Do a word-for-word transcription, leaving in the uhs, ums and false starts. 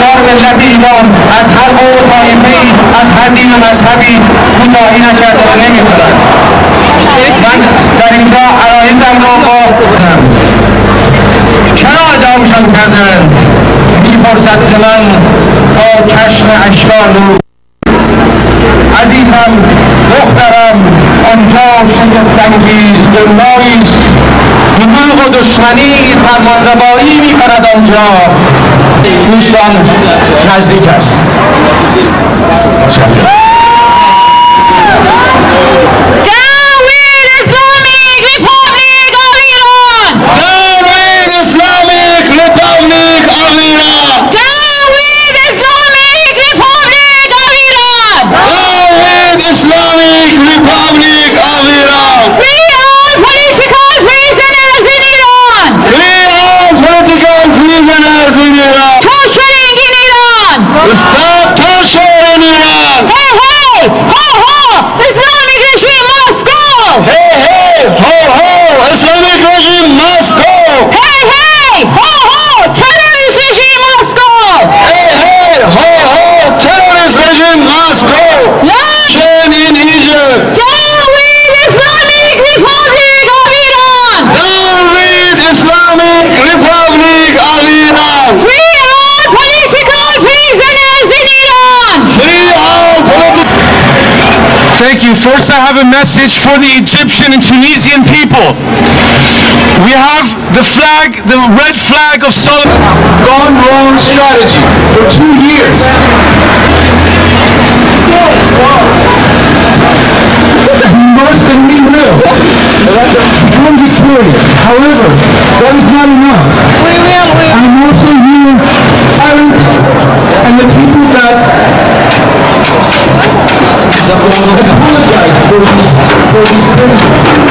بسیار ملت ایران از هر قوم و طایفه‌ای از هر دین و مذهبی کوتاهی نکرده و نمی‌کند. من در اینجا عرایضم را باز کنم. چرا ادامشان کردند؟ می‌پرسد ز من با چشم اشکال او. عزیزم، دخترم، آنجا شگفت‌انگیز دنیایی است. حقوق و دشمنی فرمانروایی می‌کند آنجا. دوستان نزدیک است. Stop torture in Iran! Hey, hey! Ho, ho! Islamic regime must go! Hey, hey! Ho, ho! Islamic regime must go! Hey, hey! Ho, ho! Terrorist regime must go! Hey, hey! Ho, ho! Terrorist regime must go! Down in Egypt! Down with Islamic Republic of Iran! Down with Islamic Republic of Iran! Free all political prisoners in Iran! Free all political... Thank you. First, I have a message for the Egyptian and Tunisian people. We have the flag, the red flag of Solomon. Gone wrong strategy for two years. Worse than we will. Become victorious. However, that is not enough. We will, we will. I'm also here, parents, and the people that apologize for these, for these things.